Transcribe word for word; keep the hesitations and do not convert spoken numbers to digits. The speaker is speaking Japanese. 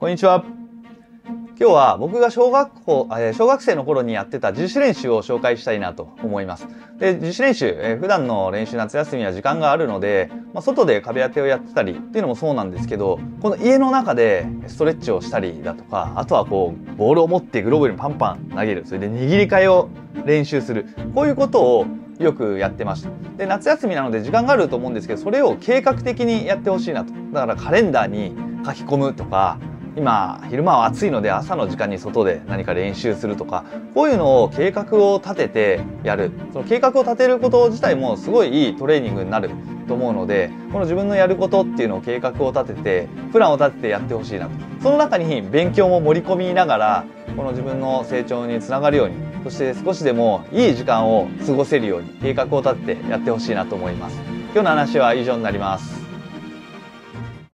こんにちは。今日は僕が小学校、小学生の頃にやってた自主練習を紹介したいなと思います。で、自主練習、えー、普段の練習、夏休みは時間があるので、まあ、外で壁当てをやってたりっていうのもそうなんですけど、この家の中でストレッチをしたりだとか、あとはこう、ボールを持ってグローブにパンパン投げる。それで握り替えを練習する。こういうことをよくやってました。で、夏休みなので時間があると思うんですけど、それを計画的にやってほしいなと。だからカレンダーに書き込むとか、今昼間は暑いので朝の時間に外で何か練習するとか、こういうのを計画を立ててやる。その計画を立てること自体もすごいいいトレーニングになると思うので、この自分のやることっていうのを計画を立ててプランを立ててやってほしいなと。その中に勉強も盛り込みながら、この自分の成長につながるように、そして少しでもいい時間を過ごせるように計画を立ててやってほしいなと思います。今日の話は以上になります。